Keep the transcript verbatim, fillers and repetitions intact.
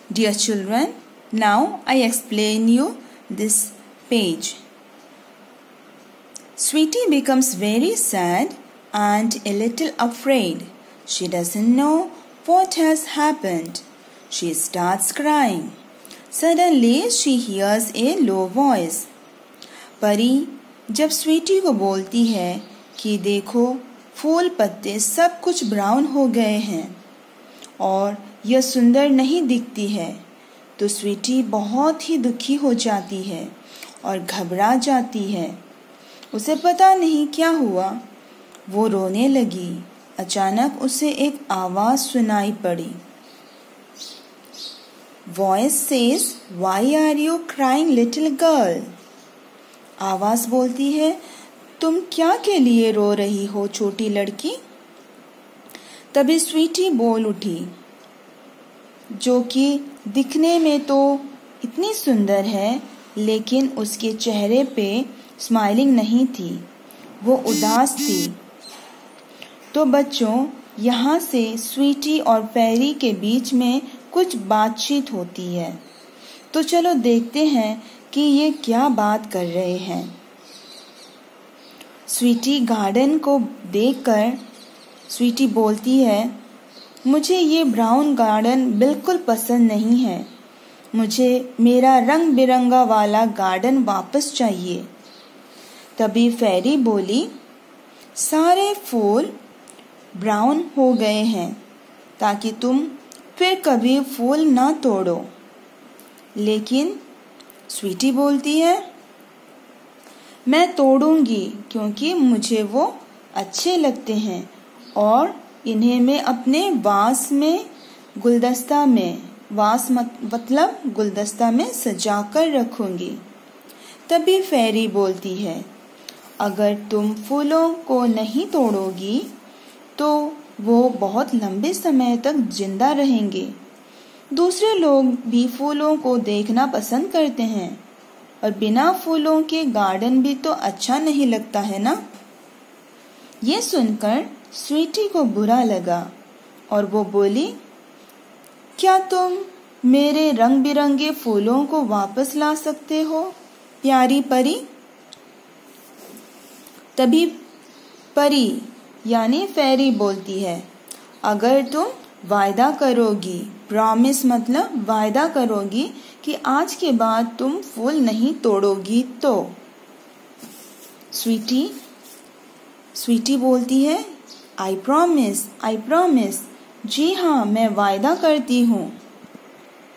Dear children, now I explain you this page. Sweetie becomes very sad and a little afraid. She doesn't know what has happened. She starts crying. Suddenly she hears a low voice. परी जब स्वीटी को बोलती है कि देखो फूल पत्ते सब कुछ ब्राउन हो गए हैं और यह सुंदर नहीं दिखती है, तो स्वीटी बहुत ही दुखी हो जाती है और घबरा जाती है। उसे पता नहीं क्या हुआ, वो रोने लगी। अचानक उसे एक आवाज सुनाई पड़ी। Voice says, why are you crying little girl? आवाज बोलती है, तुम क्या के लिए रो रही हो छोटी लड़की? तभी स्वीटी बोल उठी, जो कि दिखने में तो इतनी सुंदर है, लेकिन उसके चेहरे पे स्माइलिंग नहीं थी, वो उदास थी। तो बच्चों, यहाँ से स्वीटी और फेरी के बीच में कुछ बातचीत होती है। तो चलो देखते हैं कि ये क्या बात कर रहे हैं। स्वीटी गार्डन को देखकर स्वीटी बोलती है, मुझे ये ब्राउन गार्डन बिल्कुल पसंद नहीं है। मुझे मेरा रंग बिरंगा वाला गार्डन वापस चाहिए। तभी फेरी बोली, सारे फूल ब्राउन हो गए हैं ताकि तुम फिर कभी फूल ना तोड़ो। लेकिन स्वीटी बोलती है, मैं तोड़ूंगी क्योंकि मुझे वो अच्छे लगते हैं और इन्हें मैं अपने वास में गुलदस्ता में वास मतलब गुलदस्ता में सजा कर रखूंगी। तभी फेरी बोलती है, अगर तुम फूलों को नहीं तोड़ोगी तो वो बहुत लंबे समय तक जिंदा रहेंगे। दूसरे लोग भी फूलों को देखना पसंद करते हैं और बिना फूलों के गार्डन भी तो अच्छा नहीं लगता है ना। ये सुनकर स्वीटी को बुरा लगा और वो बोली, क्या तुम मेरे रंग बिरंगे फूलों को वापस ला सकते हो प्यारी परी? तभी परी यानी फेरी बोलती है, अगर तुम वायदा करोगी, प्रॉमिस मतलब वायदा करोगी कि आज के बाद तुम फूल नहीं तोड़ोगी तो। स्वीटी स्वीटी बोलती है, आई प्रॉमिस आई प्रॉमिस जी हाँ, मैं वायदा करती हूँ।